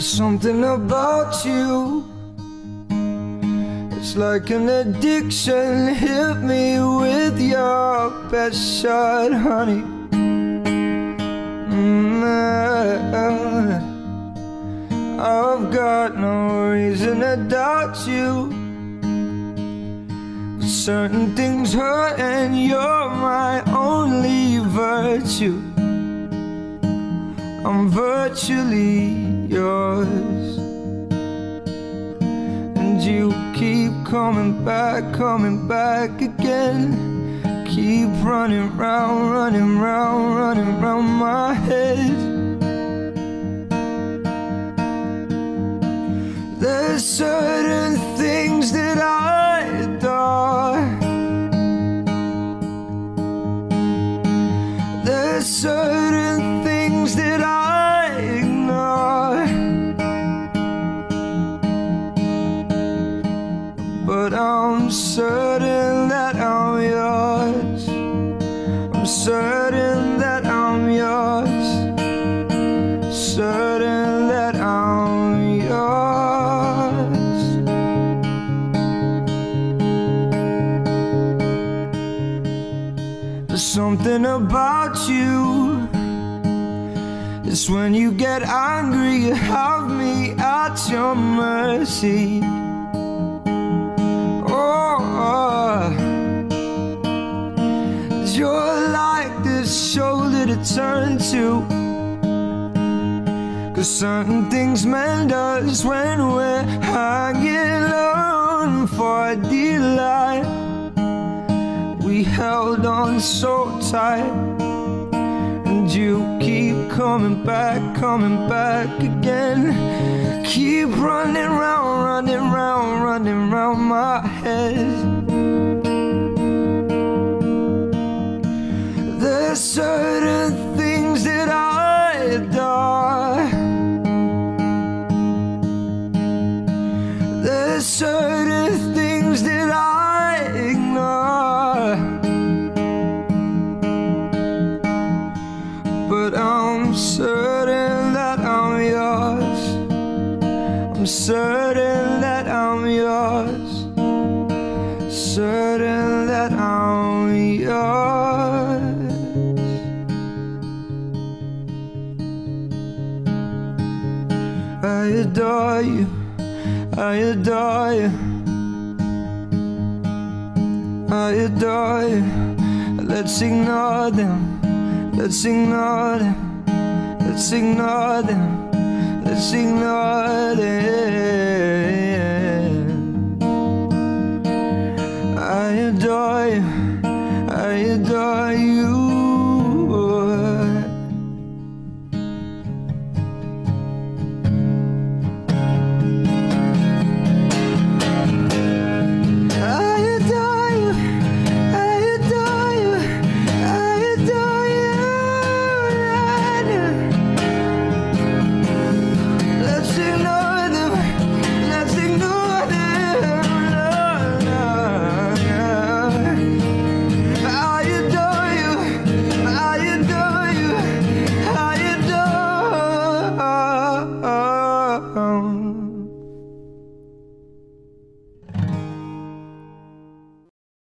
Something about you, it's like an addiction. Hit me with your best shot, honey. I've got no reason to doubt you, but certain things hurt and you're my only virtue. I'm virtually yours, and you keep coming back again. Keep running round, running round, running round my head. There's certain things that I adore. There's certain things that I ignore, but I'm certain that I'm yours. I'm certain that I'm yours. Certain that I'm yours. There's something about you, it's when you get angry, you have me at your mercy. You're like this shoulder to turn to, 'cause certain things mend us when we're hanging on for dear life. We held on so tight, and you keep coming back again. Keep running round, running round, running round my head. There's certain things that I adore. There's certain things that I ignore, but I'm certain that I'm yours. I'm certain that I'm yours. Certain that I'm yours. I adore you, I adore you, I adore you. Let's ignore them, let's ignore them, let's ignore them, let's ignore them.